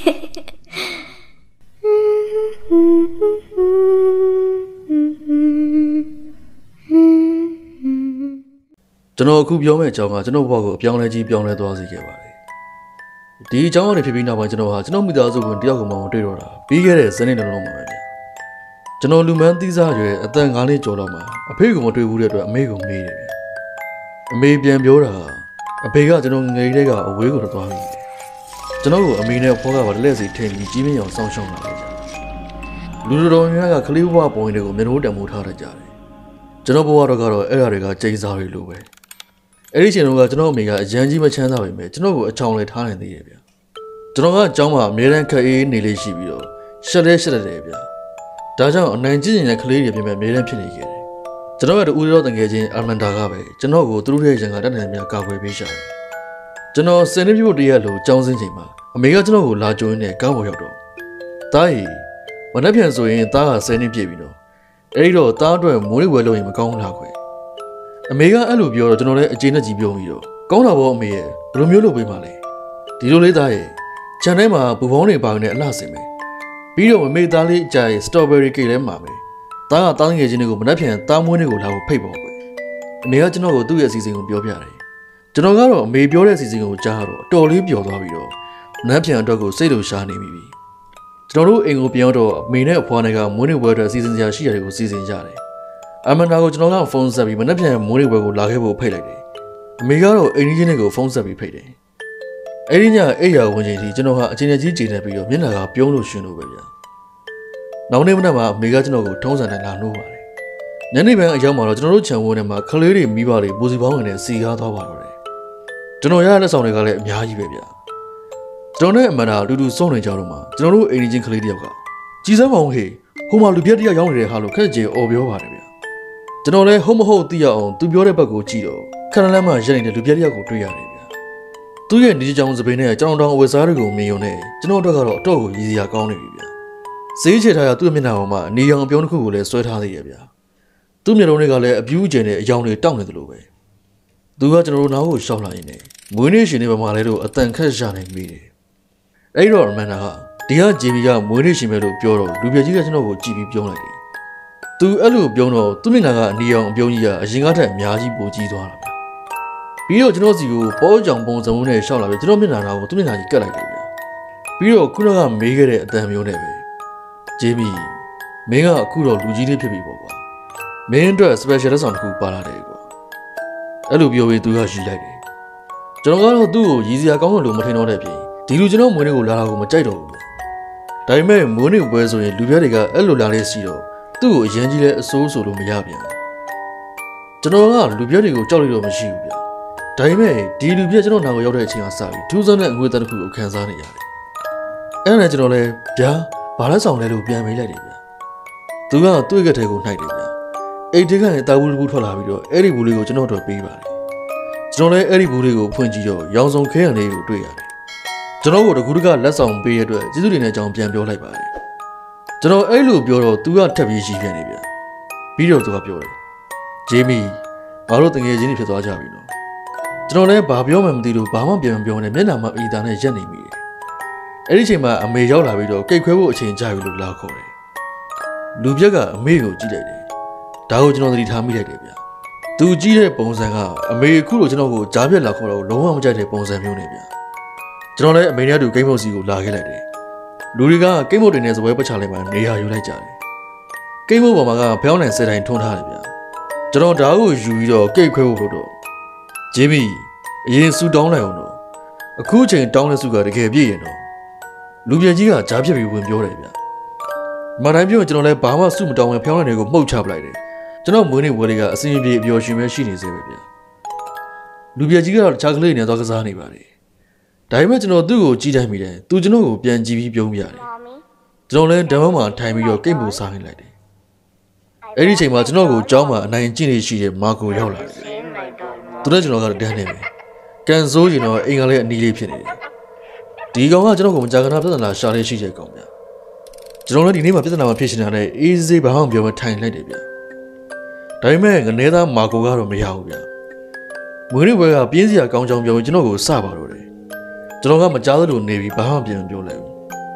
ကျွန်တော်အခုပြောမယ့်အကြောင်းကကျွန်တော်ဘဝကိုအပြောင်းလဲကြီးပြောင်းလဲသွားစေခဲ့ပါတယ်။ဒီအကြောင်းကနေဖြစ်ပြီးနောက်ပိုင်းကျွန်တော်ဟာကျွန်တော်မိသားစုဝင်တယောက်ကိုမှမတွေ့တော့တာပြီးခဲ့တဲ့ဇနီးတစ်လုံးမှာပဲဗျ။ကျွန်တော်လူမန်းသီးစားရွယ်အသက်9နှစ်ကျော်တော့မှအဖေကိုမတွေ့ဘူးတဲ့အတွက်အမေကိုမေးတယ်ဗျ။အမေပြန်ပြောတာအဖေကကျွန်တော်ငယ်လေးကအဝေးကိုသွားပြီ။ကျွန်တော်ကိုအမေနဲ့ဖောကပါလက်စီထိန်ပြီးကြီးမြင့်အောင်စောင့်ရှောက်လာတယ်ဗျ။လူတော်များကကလေးဘဝပုံတွေကိုမျက်နှာတံမိုးထားတတ်ကြတယ်။ကျွန်တော်ဘဝတော့ကတော့အဲ့ဓာတွေကကျိန်းစားတွေလိုပဲ။အဲ့ဒီချိန်တုန်းကကျွန်တော်အမေကအရန်ကြီးမချမ်းသာပေမဲ့ကျွန်တော်ကိုအချောင်လဲထားနိုင်သေးတယ်ဗျာကျွန်တော်ကအเจ้าမှာအမြဲတမ်းခက်အေးနေလေးရှိပြီးတော့ရှက်တယ်ဗျာဒါကြောင့်အနိုင်ကျင့်နေတဲ့ကလေးတွေပြင်မဲ့အမြဲတမ်းဖြစ်နေခဲ့တယ်ကျွန်တော်ရဲ့ဦးရောတငယ်ချင်းအာမန်ဒါကပဲကျွန်တော်ကိုသူတို့ရဲ့ရန်ကတတ်နိုင်များကာကွယ်ပေးရှာတယ်ကျွန်တော်စနေပြဖို့တရက်လို့ကြောင်းစင်းချိန်မှာအမေကကျွန်တော်ကိုလာကြိုးနေကားပေါ်ရောက်တော့တားရီမနှက်ပြန်ဆိုရင်တားက10နှစ်ပြည့်ပြီတော့အဲ့ဒီတော့တားအတွက်မိုးလေးဝယ်လို့ရင်မကောင်းလားခွေအမေကအဲ့လိုပြောတော့ကျွန်တော်လည်းအကျေနဲ့ကြည်ပြုံးပြီးတော့ကောင်းတာပေါ့အမေရဲ့ဘယ်လိုမျိုးလုပ်ပေးမှလဲဒီလိုလေးသားရဲ့ခြံထဲမှာဘူပေါင်းတွေပါနေအလှဆင်မယ်ပြီးတော့မမေသားလေးအကြိုင်စတော်ဘယ်ရီကိတ်လဲမှာမယ်သားကတားငယ်ချင်းတွေကိုမနှက်ပြန်တားမွေးတွေကိုလာဖို့ဖိတ်ပေါ့ကွယ်အမေကကျွန်တော်ကိုသူ့ရဲ့အစီအစဉ်ကိုပြောပြတယ်ကျွန်တော်ကတော့အမေပြောတဲ့အစီအစဉ်ကိုကြားတော့အတော်လေးပျော်သွားပြီးတော့မနှက်ပြန်အတွက်ကိုစိတ်လိုရှားနေပြီကျွန်တော်တို့အိမ်ကိုပြန်တော့အမေနဲ့အဖွားနဲ့ကမွေးနေ့ဝဲအတွက်အစီအစဉ်စရာရှိရတယ်ကိုစီစဉ်ကြတယ်အမန်နာကိုကျွန်တော်ကဖုန်းဆက်ပြီးမနှက်ပြန်မိုးလေးဝဲကိုလာခဲ့ဖို့ဖိတ်လိုက်တယ်အမေကတော့အိမ်ကြီးနဲ့ကိုဖုန်းဆက်ပြီးဖိတ်တယ်အဲ့ဒီညအိယာဝင်ချိန်ကြီးကျွန်တော်ဟာအချိန်ကြီးချိန်နေပြီးတော့မျက်နှာကပြုံးလို့ရှင်လို့ပဲဗျာနောက်နေ့မနက်မှာအမေကကျွန်တော်ကိုထုံးစံနဲ့လာနှိုးပါတယ်ညနေပိုင်းအရောက်မှာတော့ကျွန်တော်တို့ခြံဝန်းထဲမှာကလေးတွေမိဘတွေပူစီပေါင်းဝင်နဲ့စီကားသွားပါတော့တယ်ကျွန်တော်ရတဲ့လက်ဆောင်တွေကလည်းအများကြီးပဲဗျာကျွန်တော်နဲ့အမန်နာအတူတူစုံနေကြတော့မှကျွန်တော်တို့အိမ်ကြီးကလေးတယောက်ကကြီးစမ်းပေါင်းဟေးဟိုမှာလူပြက်တယောက်ရောက်နေတဲ့ဟာလို့ခက်ကြေအော်ပြောပါတယ်ဗျာကျွန်တော်လည်းဟုတ်မဟုတ်သိရအောင်သူပြောတဲ့ဘက်ကိုကြည့်တော့ခဏလမ်းမှာရက်နေတဲ့လူပြက်တယောက်ကိုတွေ့ရတယ်ဗျာသူ့ရဲ့နေကြောင်စပိန်နဲ့ကျွန်တော်တောင်အဝယ်စားတွေကိုမြင်ရုံနဲ့ကျွန်တော်တို့ကတော့အတော့ကိုရည်စရာကောင်းနေပြီဗျာဈေးချထားရသူ့မျက်နှာပေါ်မှာနေရောင်အပြုံးတစ်ခုကိုလည်းဆွဲထားသေးရဲ့ဗျာသူ့မျက်လုံးတွေကလည်းအပြူးကျင်တဲ့အယောင်တွေတောက်နေသလိုပဲသူကကျွန်တော်တို့နားကိုရှောက်လာရင်လည်းမွေးနေ့ရှင်တွေမှာလည်းတော့အတန်ခက်ရှာနေမိတယ်အဲ့တော့မန်နာကဒီကဂျီဘီကမွေးနေ့ရှင်ပဲလို့ပြောတော့လူပြက်ကြီးကကျွန်တော်ကိုကြည့်ပြီးပြောလိုက်တယ်သူအဲ့လိုပြောတော့သူ့မျက်နှာကအနီရောင်အပြုံးကြီးကအရင်ကထက်အများကြီးပိုကြီးသွားတာပဲပြီးတော့ကျွန်တော်စီကိုပေါ်ကြောင်ပုံစံနဲ့ရှောက်လာပြီးကျွန်တော်မျက်နှာနာကိုသူ့မျက်နှာကြီးကတ်လိုက်တယ်ဗျာပြီးတော့ခုနကမေးခဲ့တဲ့အတန်မျိုးနဲ့ပဲဂျေမီမင်းကအခုတော့လူကြီးလေးဖြစ်ပြီပေါ့ကွာမင်းအတွက် special လက်ဆောင်တစ်ခုပါလာတယ်ကွာအဲ့လိုပြောပြီးသူကရီလိုက်တယ်ကျွန်တော်ကတော့သူ့ကိုရည်စရာကောင်းလို့မထင်တော့တဲ့ပြင်ဒီလူကျွန်တော်မွေးနေ့ကိုလာတာကိုမကြိုက်တော့ဘူးဒါပေမဲ့မွေးနေ့ပွဲဆိုရင်လူပြဲတွေကအဲ့လိုလာလေးစီတော့သူ့ကိုအရင်ကြီးလဲအစိုးဆိုလို့မရပြန်ကျွန်တော်ကလူပြဲတွေကိုကြောက်လို့တော့မရှိဘူးဗျာဒါပေမဲ့ဒီလူပြဲကျွန်တော်နာကိုရောက်တဲ့အချိန်ကစပြီးထူးဆန်းတဲ့အငွေသားတစ်ခုကိုခံစားနေရတယ်အဲ့ဒါနဲ့ကျွန်တော်လဲဗျာဘာလဲဆောင်လဲလို့ပြန်မေးလိုက်တယ်ဗျာသူကသူ့ရဲ့ထဲကိုနှိုက်တယ်ဗျာအိတ်ထဲကနေတာဘူးတစ်ခုထွက်လာပြီးတော့အဲ့ဒီဘူးလေးကိုကျွန်တော်တို့ပေးပါတယ်ကျွန်တော်လဲအဲ့ဒီဘူးလေးကိုဖွင့်ကြည့်တော့ရောင်စုံခဲရံလေးကိုတွေ့ရတယ်ကျွန်တော်တို့တကူတကလက်ဆောင်ပေးရတဲ့အတွက်ကျေးဇူးတင်တဲ့အကြောင်းပြန်ပြောလိုက်ပါတယ်ကျွန်တော်အဲ့လိုပြောတော့သူကထပ်ပြီးရှိပြန်နေပြန်ပြီးတော့သူကပြောတယ်ဂျေမီငါတို့တငယ်ချင်းတွေဖြစ်သွားကြပြီနော်ကျွန်တော်လည်းဘာပြောမှမသိလို့ဘာမှပြန်မပြောနဲ့မျက်နှာမှာအီတာနဲ့ရက်နေမိတယ်အဲ့ဒီချိန်မှာအမေရောက်လာပြီးတော့ကိတ်ခွဲဖို့အချိန်ကြာပြီလို့လာခေါ်တယ်လူပြက်ကအမေကိုကြည့်လိုက်တယ်ဒါကိုကျွန်တော်သတိထားမိလိုက်တယ်ဗျသူကြည့်တဲ့ပုံစံကအမေအခုလိုကျွန်တော်ကိုကြားပြက်လာခေါ်တော့လုံးဝမကြိုက်တဲ့ပုံစံမျိုးနဲ့ဗျကျွန်တော်လည်းအမေနဲ့အတူဂိမ်းမုတ်စီကိုလာခဲ့လိုက်တယ်လူတွေကဂိမ်းမုတ်တွေနဲ့စပွဲပတ်ချလိုက်မှနေရာယူလိုက်ကြတယ်ဂိမ်းမုတ်ပေါ်မှာကဖျောင်းနိုင်စတိုင်းထွန်းထားတယ်ဗျကျွန်တော်ဒါကိုယူပြီးတော့ကိတ်ခွဲဖို့လို့တော့ဂျေမီအရင်ဆူတောင်းလိုက်အောင်တော့အခုချိန်တောင်းတဲ့ဆူကတကယ်ပြည့်ရင်တော့လူပြက်ကြီးကကြားပြက်ပြီးဝင်ပြောတယ်ဗျမတိုင်းပြောကျွန်တော်လည်းဘာမှဆူမတောင်းဝင်ဖျောင်းနိုင်တွေကိုမှုတ်ချပလိုက်တယ်ကျွန်တော်မွေးနေ့ဝဲလေးကအစင်းပြေအပျော်ရွှင်ပဲရှိနေစေပဲဗျလူပြက်ကြီးကတော့တခြားကလေးတွေနဲ့သွားကစားနေပါတယ်ဒါပေမဲ့ကျွန်တော်သူ့ကိုကြည့်တိုင်းမိတယ်သူကျွန်တော်ကိုပြန်ကြည့်ပြီးပြုံးပြတယ်ကျွန်တော်လည်းဓမ္မမှာထိုင်ပြီးတော့ကိတ်မှုစားနေလိုက်တယ်အဲ့ဒီချိန်မှာကျွန်တော်ကိုကြောင်းမှာအနိုင်ကျင့်နေရှိတဲ့မာကိုရောက်လာတယ်သူနဲ့ကျွန်တော်ကတော့တန်းနေပြီကန်ဆိုးရင်တော့အိမ်ကလည်းအနီးလေးဖြစ်နေတယ်ဒီကောင်ကကျွန်တော်ကိုမကြာခဏပြဿနာရှာလေးရှိတဲ့ကောင်ဗျကျွန်တော်လည်းဒီနေ့မှာပြဿနာမဖြစ်ရှင်တာနဲ့အေးစေးဘာမှမပြောမထိုင်လိုက်တယ်ဗျဒါပေမဲ့ငနေသားမာကိုကတော့မရဘူးဗျမွေးနေ့ဘွဲကပြင်းစရာကောင်းကြောင်ပြောရင်ကျွန်တော်ကိုစပါတော့တယ်ကျွန်တော်ကမကြားသလိုနေပြီးဘာမှပြန်မပြောလိုက်ဘူး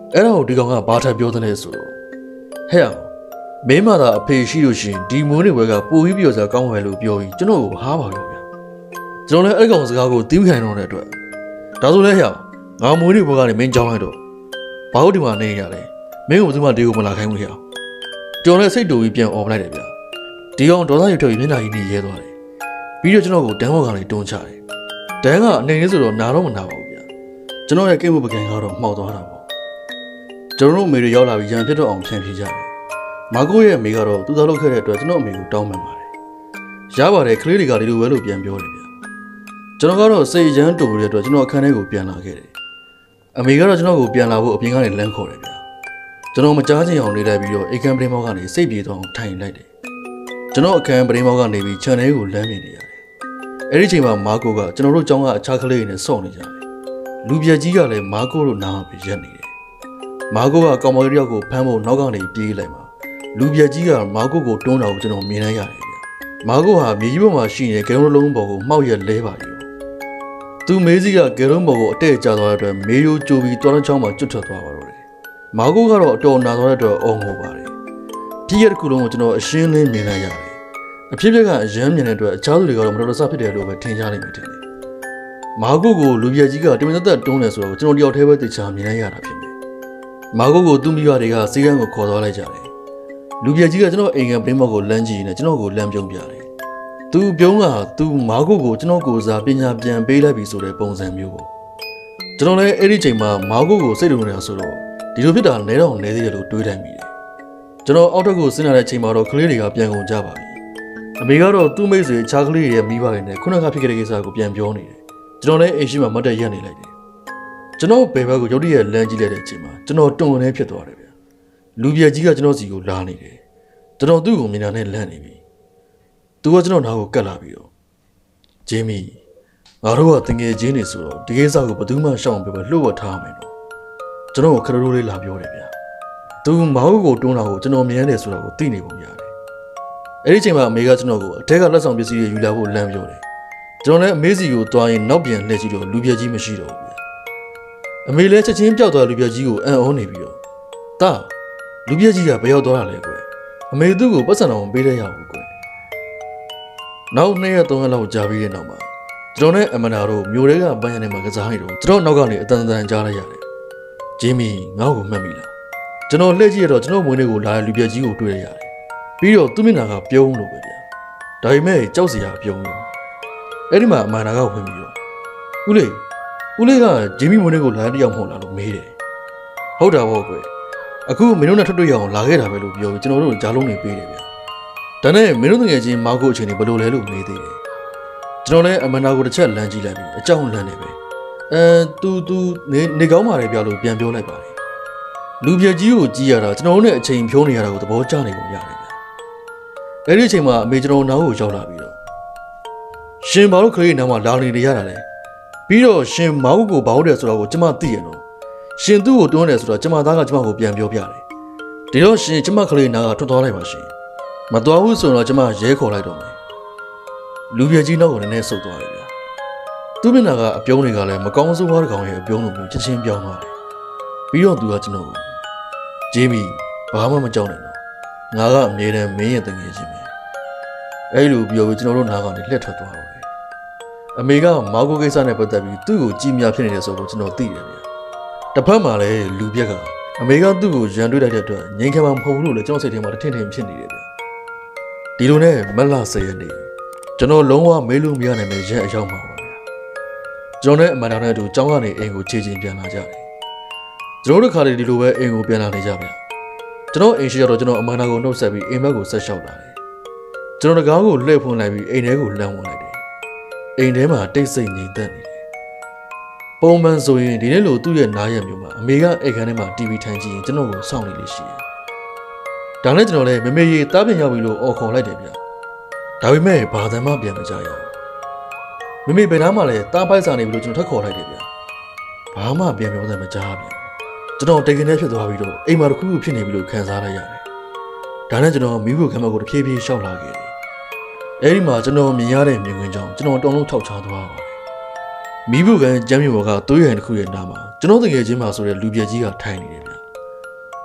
အဲ့ဒါကိုဒီကောင်ကဘာထပ်ပြောတဲ့ဆိုတော့ဟဲ့မင်းမသာအဖေရှိလို့ရှင်ဒီမွေးနေ့ဘွဲကပိုပြီးပြောစရာကောင်းမယ်လို့ပြောပြီးကျွန်တော်ကိုဟားပါလို့ဗျာကျွန်တော်လည်းအဲ့ကောင်စကားကိုတီးခိုင်တော့တဲ့အတွက်ဒါဆိုလဲဟဲ့ငါမွေးနေ့ဘွဲကနေမင်းကြောင်းလိုက်တော့ဘာလို့ဒီမှာနေရလဲမင်းကဘယ်သူမှဒီကိုမလာခိုင်းဘူးဟဲ့ကျွန်တော်လည်းစိတ်တူပြီးပြန်អော်ပလိုက်တယ်ဗျာဒီကောင်ဒေါသရထွက်ပြီးမျက်နှာကြီးနေရဲသွားတယ်ပြီးတော့ကျွန်တော်ကိုတန်းဘော်ကနေတွန်းချတယ်တန်းကအနေနဲ့ဆိုတော့နာတော့မနာပါဘူးဗျာကျွန်တော်ရဲ့ကိတ်ဖို့ပကံကတော့မှောက်သွားတာပေါ့ကျွန်တော်တို့အမေတွေရောက်လာပြီးရန်ဖြစ်တော့အောင်ဖြန့်ဖြေကြတယ်မာကိုရဲ့အမေကတော့သူ့သားလုပ်ခဲ့တဲ့အတွက်ကျွန်တော်အမေကိုတောင်းပန်ပါတယ်ရပါတယ်ကလေးတွေကဒီလိုပဲလို့ပြန်ပြောတယ်ဗျာကျွန်တော်ကတော့စိတ်ရမ်းတူတဲ့အတွက်ကျွန်တော်အခန်းထဲကိုပြန်လာခဲ့တယ်အမေကတော့ကျွန်တော်ကိုပြန်လာဖို့အပြင်ကနေလမ်းခေါ်တယ်ဗျာကျွန်တော်မကြားချင်အောင်နေလိုက်ပြီးတော့အိမ်ကန်ပရင်းမောက်ကနေစိတ်ပြေသွားအောင်ထိုင်လိုက်တယ်ကျွန်တော်အခန်းပရင်းမောက်ကနေပြီးခြံထဲကိုလမ်းမြင်နေရတယ်အဲ့ဒီချိန်မှာမာကိုကကျွန်တော်တို့ကျောင်းကအခြားကလေးတွေနဲ့စောင့်နေကြတယ်လူပြက်ကြီးကလည်းမာကိုတို့နားပြီးရက်နေတယ်မာကိုကကောင်မလေးတယောက်ကိုဖမ်းဖို့နောက်ကနေပြေးလိုက်မှာလူပြက်ကြီးကမာကိုကိုတွန်းတာကိုကျွန်တော်မြင်လိုက်ရတယ်ဗျမာကိုဟာမြေကြီးပေါ်မှာရှိနေတဲ့ကဲရုံးလုံးပေါ်ကိုမှောက်ရက်လဲပါရောသူမေးစီကကဲရုံးပေါ်ကိုအတဲ့ကျသွားတဲ့အတွက်မေးရိုးကြိုပြီးတောင်းချောင်းမှာကျွတ်ထွက်သွားပါတော့တယ်မာကိုကတော့အတော်နာသွားတဲ့အတွက်အော်ငိုပါတယ်ဒီရက်တစ်ခုလုံးကိုကျွန်တော်အရှင်းလင်းမြင်လိုက်ရတယ်အဖြစ်ဖြစ်ကအရမ်းမြင်တဲ့အတွက်အခြားသူတွေကတော့မတော်တဆဖြစ်တယ်လို့ပဲထင်ကြလိမ့်မယ်ထင်တယ်မာကိုကိုလူပြက်ကြီးကတမင်သက်တွန်းတယ်ဆိုတော့ကျွန်တော်တယောက်တည်းပဲသိချာမြင်လိုက်ရတာဖြစ်တယ်မာကိုကိုသူ့မိဘတွေကစေကန်းကိုခေါ်သွားလိုက်ကြတယ်လူပြက်ကြီးကကျွန်တော်အိမ်ကန်ပရင်းမောက်ကိုလမ်းကြည့်နေကျွန်တော်ကိုလမ်းပြုံးပြတယ်သူပြုံးကသူမာကိုကိုကျွန်တော်ကိုစားပညာပြန်ပေးလိုက်ပြီဆိုတဲ့ပုံစံမျိုးကိုကျွန်တော်လည်းအဲ့ဒီချိန်မှာမာကိုကိုစိတ်လုံနေတာဆိုတော့ဒီလိုဖြစ်တာလဲတော့လဲသေးတယ်လို့တွေးတိုင်းမိတယ်ကျွန်တော်အောက်ထပ်ကိုဆင်းလာတဲ့ချိန်မှာတော့ကလေးတွေကပြန်ကုန်ကြပါပြီအမေကတော့သူ့မိတ်ဆွေခြားကလေးတွေရဲ့မိဘတွေနဲ့ခုနကဖြစ်ခဲ့တဲ့ကိစ္စကိုပြန်ပြောနေတယ်ကျွန်တော်လည်းအိမ်ရှိမှမတ်တက်ရက်နေလိုက်တယ်ကျွန်တော်ဘယ်ဘက်ကိုရုတ်တရက်လမ်းကြည့်လိုက်တဲ့အချိန်မှာကျွန်တော်တုံနေဖြစ်သွားတယ်ဗျလူပြက်ကြီးကကျွန်တော်စီကိုလာနေတယ်ကျွန်တော်သူ့ကိုမြင်တာနဲ့လန့်နေပြီသူကကျွန်တော်နားကိုကတ်လာပြီးတော့ဂျင်းမီငါတို့ကတငယ်ချင်းနေဆိုတော့ဒီကိစ္စကိုဘယ်သူမှရှောင်ပြပဲလှုပ်ဝတ်ထားမယ်နော်ကျွန်တော်ကိုခရရိုးလေးလာပြောတယ်ဗျသူမောင်ကိုတွန်းတာကိုကျွန်တော်မြင်ရတယ်ဆိုတော့ကိုသိနေပုံရတယ်အဲ့ဒီချိန်မှာအမေကကျွန်တော်ကိုအထက်ကလက်ဆောင်ပစ္စည်းတွေယူလာဖို့လမ်းပြောတယ်ကျွန်တော်လည်းအမေစီကိုတွားရင်နောက်ပြန်လှည့်ကြည့်တော့လူပြက်ကြီးမရှိတော့ဘူးဗျအမေလည်းချက်ချင်းပျောက်သွားလူပြက်ကြီးကိုအံ့ဩနေပြီးတော့တာလူပြက်ကြီးကဘယ်ရောက်သွားတာလဲကွယ်အမေသူ့ကိုပတ်စံတော်ပေးတဲ့ရဘူးကွယ်နောက်2ရက်3ရက်လောက်ကြာပြီးတဲ့နောက်မှာကျွန်တော်နဲ့အမနာတို့မြို့ထဲကပန်းရံထဲမှာကစားနေတော့ကျွန်တော်နောက်ကနေအတန်တန်ကြားလိုက်ရတယ်ဂျင်းမီငါ့ကိုမှတ်မိလားကျွန်တော်လှည့်ကြည့်ရတော့ကျွန်တော်မွေးနေ့ကိုလာတဲ့လူပြက်ကြီးကိုတွေ့ရရတယ်ပြီးတော့သူ့မျက်နှာကပြုံးလို့ပဲဗျာဒါပေမဲ့ကြောက်စရာပြုံးလို့အဲ့ဒီမှာအမနာကဝင်ပြီးတော့ဦးလေးကဂျင်းမီမွေးနေ့ကိုလာတဲ့တယောက်မဟုတ်လားလို့မေးတယ်ဟုတ်တာပေါ့ကွယ်အခုမင်းတို့နဲ့ထွက်တွေ့ရအောင်လာခဲ့တာပဲလို့ပြောပြီးကျွန်တော်တို့ကြားလုံးနေပေးတယ်ဗျာဒါနဲ့မင်းတို့ငယ်ချင်းမောက်ကိုအချိန်တွေဘယ်လိုလဲလို့မေးသေးတယ်ကျွန်တော်လည်းအမနာကိုတစ်ချက်လမ်းကြည့်လိုက်ပြီးအကြောင်းလမ်းနေပဲသူနေကောင်းပါလေဗျာလို့ပြန်ပြောလိုက်ပါတယ်လူပြက်ကြီးကိုကြည့်ရတာကျွန်တော်တို့နဲ့အချိန်ဖြုံးနေရတာကိုသဘောကျနေပုံရတယ်ဗျာအဲ့ဒီအချိန်မှာအမေကျွန်တော်နားကိုရောက်လာပြီးတော့ရှင်ဘာလို့ခလေးနားမှာလာနေရတာလဲပြီးတော့ရှင်မောက်ကိုဘာဟုတ်တယ်ဆိုတော့ကိုကျမသိရတော့ရှင်သူ့ကိုတွန်းတယ်ဆိုတော့ကျမသားကကျမကိုပြန်ပြောပြတယ်ဒီတော့ရှင်ကျမခလေးနားကထွက်သွားလိုက်ပါရှင်မသွားဘူးဆိုတော့ကျမရဲခေါ်လိုက်တော့မယ်လူပြက်ကြီးနောက်ကိုလည်းဆုတ်သွားတယ်ဗျာသူ့မျက်နှာကအပြုံးတွေကလည်းမကောင်းဆိုးွားတဲ့ကောင်ရဲ့အပြုံးလိုမျိုးချက်ချင်းပြောင်းသွားတယ်ပြီးတော့သူကကျွန်တော်ကိုဂျေမီဘာမှမကြောက်နဲ့တော့ငါကအမြဲတမ်းမင်းရဲ့တငယ်ချင်းပဲအဲ့လိုပြောပြီးကျွန်တော်တို့နားကနေလှည့်ထွက်သွားတော့တယ်အမေကမောက်ကိုကိစ္စနဲ့ပတ်သက်ပြီးသူ့ကိုကြည်မြဖြစ်နေတယ်ဆိုတော့ကျွန်တော်သိတယ်ဗျာတစ်ဖက်မှာလည်းလူပြက်ကအမေကသူ့ကိုရန်တွေ့လိုက်တဲ့အတွက်ငြိမ်ခံမှာမဟုတ်ဘူးလို့လည်းကျွန်တော်စိတ်ထဲမှာထင်ထင်ဖြစ်နေတယ်ဗျာဒီလိုနဲ့မလ10ရက်နေ့ကျွန်တော်လုံးဝမေးလို့မရနိုင်မယ့်ရက်အရောက်မှာပါဗျာကျွန်တော်နဲ့အမန်တာနဲ့အတူကျောင်းကနေအိမ်ကိုခြေချင်းပြန်လာကြတယ်ကျွန်တော်တို့ခါလေးဒီလိုပဲအိမ်ကိုပြန်လာနေကြဗျာကျွန်တော်အိမ်ရှိတော့ကျွန်တော်အမန်တာကိုနှုတ်ဆက်ပြီးအိမ်ဘက်ကိုဆက်လျှောက်လာတယ်ကျွန်တော်တကားကိုလှည့်ဖွင့်လိုက်ပြီးအိမ်ထဲကိုလှမ်းဝင်လိုက်တယ်အိမ်ထဲမှာတိတ်ဆိတ်ငြိမ်သက်နေတယ်ပုံမှန်ဆိုရင်ဒီနေ့လိုသူ့ရဲ့နားရမျိုးမှာအမေကအိမ်ခန်းထဲမှာ TV ထိုင်ကြည့်ရင်ကျွန်တော်ကိုစောင့်နေလိမ့်ရှိတယ်ဒါနဲ့ကျွန်တော်လည်းမမေကြီးတားပြန်ရောက်ပြီလို့အော်ခေါ်လိုက်တယ်ဗျာဒါပေမဲ့ဘာသာမှပြန်မကြရဘူးမမေဘယ်နားမှလည်းတားပိုက်စာနေပြီလို့ကျွန်တော်ထပ်ခေါ်လိုက်တယ်ဗျာဘာမှပြန်ပြောစမ်းမကြားပြန်ကျွန်တော်တိတ်ကနေဖြစ်သွားပြီးတော့အိမ်မှာတစ်ခုခုဖြစ်နေပြီလို့ခံစားလိုက်ရတယ်ဒါနဲ့ကျွန်တော်မိဖို့ခမ်းမကိုတဖြည်းဖြည်းရှောက်လာခဲ့တယ်အဲ့ဒီမှာကျွန်တော်မြင်ရတဲ့မြင်ကွင်းကြောင့်ကျွန်တော်တုံလုံးထောက်ချသွားပါတယ်မိဖို့ခမ်းကျမ်းမြေပေါ်ကသွေးရံတစ်ခုရဲ့နားမှာကျွန်တော်တကယ်ချင်းမှာဆိုတဲ့လူပြက်ကြီးကထိုင်နေတယ်ဗျာ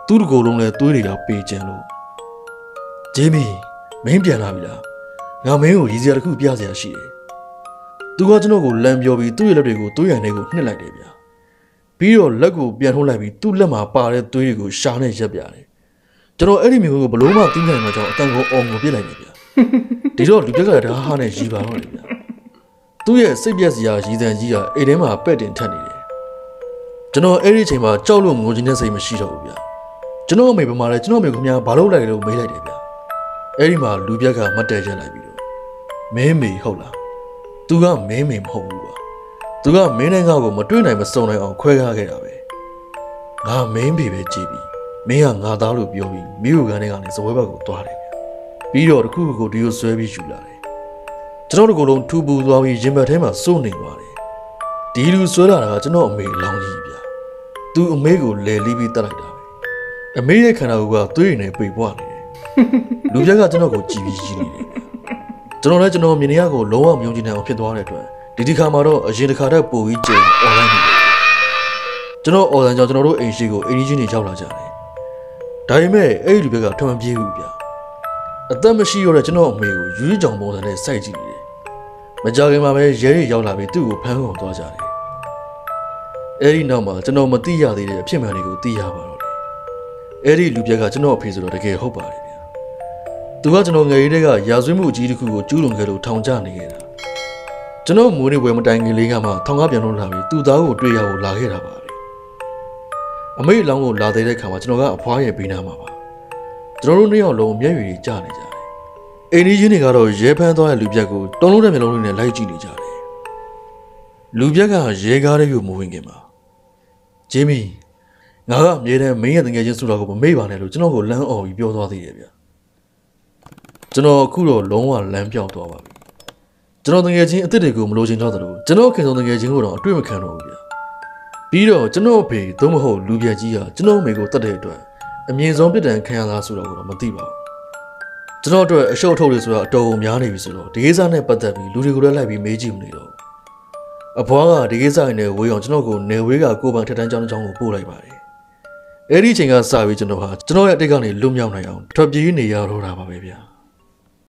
သူ့တကူလုံးလည်းသွေးတွေတော့ပေးကျန်လို့ဂျေမီမင်းပြန်လာပြီလားငါမင်းကိုရည်စရာတစ်ခုပြစရာရှိတယ်သူကကျွန်တော်ကိုလမ်းပြောပြီးသူ့ရဲ့လက်တွေကိုသွေးရံတွေကိုနှစ်လိုက်တယ်ဗျာပြီးတော့လက်ကိုပြန်ထုတ်လိုက်ပြီးသူ့လက်မှာပါတဲ့သွေးတွေကိုရှာနဲ့ရက်ပြတယ်ကျွန်တော်အဲ့ဒီမျိုးကိုဘလို့မှသိနိုင်မှာကြောင့်အတန်ကိုအော်ကိုပြစ်လိုက်နေဗျာဒီတော့လူပြက်ကဒါဟာနဲ့ရီပါတော့တယ်ဗျာသူ့ရဲ့စိတ်ပြက်စရာရည်စံကြီးကအိမ်ထဲမှာပဲ့တင်ထက်နေတယ်ကျွန်တော်အဲ့ဒီအချိန်မှာကြောက်လို့ငိုချင်တဲ့စိတ်မရှိတော့ဘူးဗျာကျွန်တော်အမေဘမှာလဲကျွန်တော်အမေကများဘာလုပ်လိုက်လဲလို့မေးလိုက်တယ်ဗျာအဲ့ဒီမှာလူပြက်ကမတ်တဲရက်လိုက်ပြီးတော့မင်းမေဟုတ်လားသူကမင်းမေမဟုတ်ဘူးကွာသူကမင်းနဲ့ငါ့ကိုမတွေ့နိုင်မစုံနိုင်အောင်ခွဲကားခဲ့တာပဲငါမင်းဖေပဲကြည့်ပြီးမင်းကငါသားလို့ပြောပြီးမိကိုကန်ထဲကနေဇပွဲဘက်ကိုသွားတယ်ဗျပြီးတော့တခုခုဒီကိုဆွဲပြီးယူလာတယ်ကျွန်တော်တို့ကလုံးထူပူသွားပြီးရင်ဘတ်ထဲမှာစိုးနေသွားတယ်ဒီလူဆွဲလာတာကကျွန်တော်အမေလောင်းကြီးဗျသူအမေကိုလဲလီးပြီးတတ်လိုက်တာပဲအမေရဲ့ခန္ဓာကိုယ်ကသွေးရည်နဲ့ပိတ်ပွားနေတယ်လူပြက်ကကျွန်တော်ကိုကြည်ပြီးရည်နေတယ်ကျွန်တော်လည်းကျွန်တော်မြင်နေရကိုလုံးဝမယုံကြည်နိုင်အောင်ဖြစ်သွားတဲ့အတွက်ဒီခါမှာတော့အရင်တစ်ခါတည်းပိုပြီးကျင်းអော်လိုက်နေတယ်ကျွန်တော်အော်တန်ကြောင့်ကျွန်တော်တို့အိမ်ရှိကိုအင်းကြီးနေရောက်လာကြတယ်ဒါပေမဲ့အဲ့ဒီလူပြက်ကထွန်ပြေးဘူးဗျအသက်မရှိရတဲ့ကျွန်တော်အမေကိုရွေးကြောင်ပုံစံနဲ့စိုက်ကြည့်နေတယ်မကြခင်မှာပဲရဲတွေရောက်လာပြီးသူ့ကိုဖမ်းကုန်သွားကြတယ်အဲ့ဒီနောက်မှာကျွန်တော်မသိရသေးတဲ့အဖြစ်မှန်တွေကိုသိရပါတော့တယ်အဲ့ဒီလူပြက်ကကျွန်တော်အဖေဆိုတော့တကယ်ဟုတ်ပါတယ်ဗျသူကကျွန်တော်ငယ်ရေးတည်းကရာဇဝတ်မှုအကြီးတစ်ခုကိုကျူးလွန်ခဲ့လို့ထောင်ချနေခဲ့တာကျွန်တော်မိုးနေပွဲမတိုင်ခင်လေးကမှထောင်ကပြန်လို့လာပြီးသူ့သားကိုတွေ့ရဖို့လာခဲ့တာပါပဲအမေလောင်းကိုလာသေးတဲ့ခါမှာကျွန်တော်ကအဖွားရဲ့ဘေးနားမှာပါကျွန်တော်တို့နှစ်ယောက်လုံးမျက်ရည်တွေကျနေကြတယ်အိမ်ကြီးတွေကတော့ရဲဖမ်းသွားတဲ့လူပြက်ကိုတုံးလုံးတဲ့မျိုးလုံးတွေနဲ့လိုက်ကြည့်နေကြတယ်လူပြက်ကရဲကားတွေကိုမဝင်ခင်ပါဂျေမီငါကအမြဲတမ်းမင်းရဲ့တငယ်ချင်းဆိုတာကိုမမေ့ပါနဲ့လို့ကျွန်တော်ကိုလမ်းអော်ပြီးပြောသွားသေးတယ်ဗျကျွန်တော်အခုတော့လုံးဝလမ်းပြောင်းသွားပါပြီကျွန်တော်တငယ်ချင်းအစ်စ်တွေကိုမလိုချင်တော့တယ်လို့ကျွန်တော်ခင်ဆုံးတငယ်ချင်းကိုတော့အတွေ့မခံတော့ဘူးဗျပြီးတော့ကျွန်တော်အဖေသို့မဟုတ်လူပြက်ကြီးကကျွန်တော်အမေကိုတတ်တဲ့အတွက်အမြင့်ဆုံးပြစ်ဒဏ်ခံရတာဆိုတော့ကိုတော့မသိပါဘူးကျွန်တော်အတွက်အရှုပ်ထုတ်တွေဆိုတာအတော်ကိုများနေပြီဆိုတော့ဒီကိစ္စနဲ့ပတ်သက်ပြီးလူတွေကိုလည်းလိုက်ပြီးမေးကြည့်မနေတော့အဖွားကဒီကိစ္စနဲ့ဝေးအောင်ကျွန်တော်ကိုနေဝေးကကိုပန်ထက်တန်းကျောင်းကိုပို့လိုက်ပါတယ်အဲ့ဒီအချိန်ကစပြီးကျွန်တော်ဟာကျွန်တော်ရဲ့အတိတ်ကနေလွတ်မြောက်နိုင်အောင်ထွက်ပြေးနေရတော့တာပါပဲဗျာ